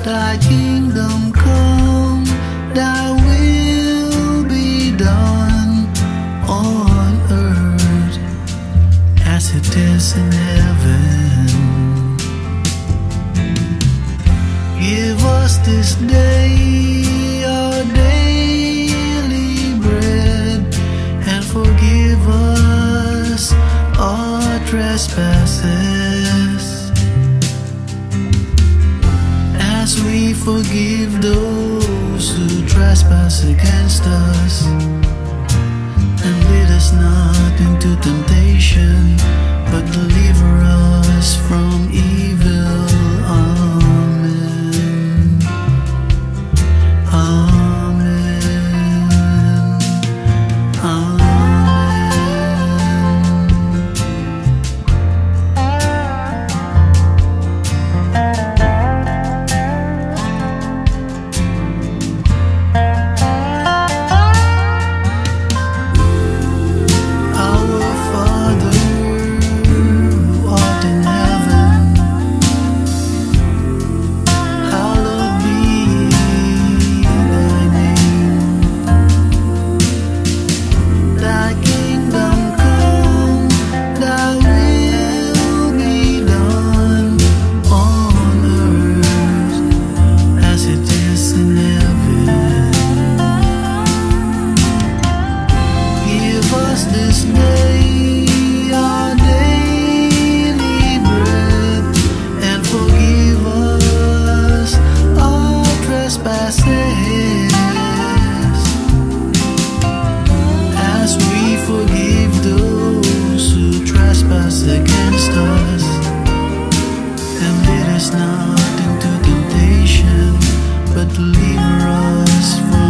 Thy kingdom come, thy will be done on earth as it is in heaven. Give us this day our daily bread, and forgive us our trespasses, as we forgive those who trespass against us. And lead us not into temptation, but deliver us from evil. Amen. Amen. Our Father who art in heaven, hallowed be thy name. Thy kingdom come, thy will be done on earth as it is in heaven. Give us this day our daily bread, and forgive us our trespasses, as we forgive those who trespass against us. And lead us not into temptation, but deliver us from